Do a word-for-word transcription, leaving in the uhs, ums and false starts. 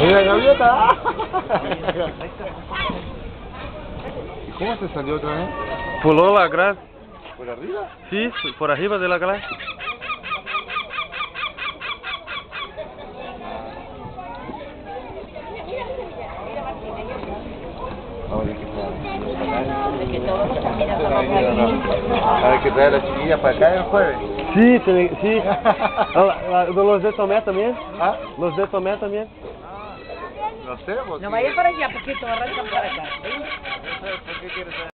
¡Mira, gaviota! ¿Y cómo se salió otra vez? Puló la grade. ¿Por arriba? Sí, por arriba de la grade. Ahora hay que traer. De que todos los caminos son aquí. Ahora hay que traer a la chiquilla para acá el jueves. Sí, tem- sí. Ah, la- Los de Tomé también. ¿Ah? Los de Tomé también. No sé, porque... No vayas para allá porque te vas a arrancar para acá. ¿sí? No sé por qué quieres traer.